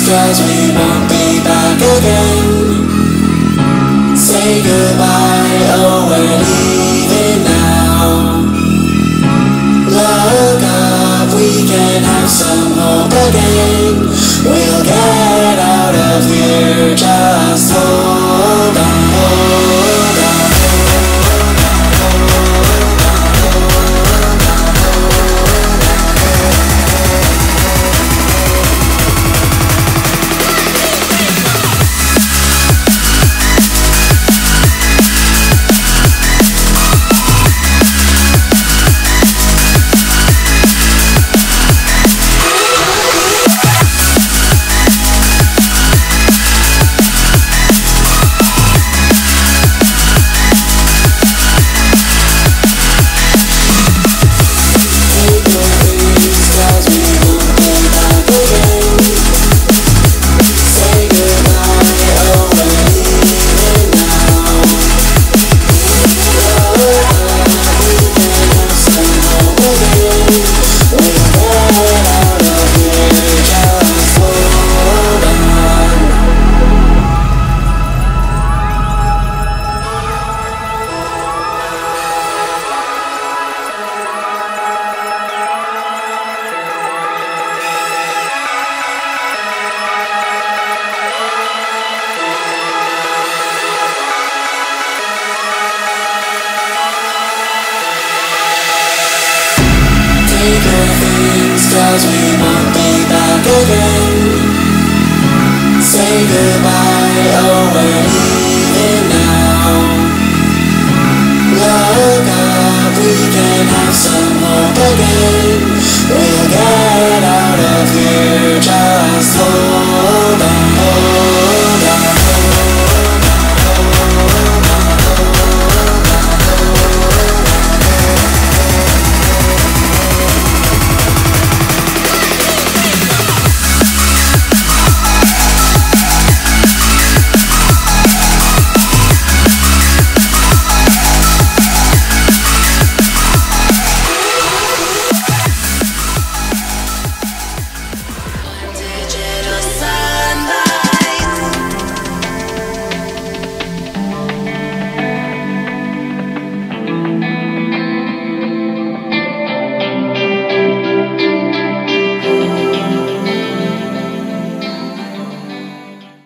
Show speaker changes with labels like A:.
A: 'cause we won't be back again. Say goodbye, oh we're leaving now. Look up, we can have some hope again. We'll get out of here, just hold on, hold on. Take your things, 'cause we won't be back again. Say goodbye, oh we're leaving now. Look up, we can have some more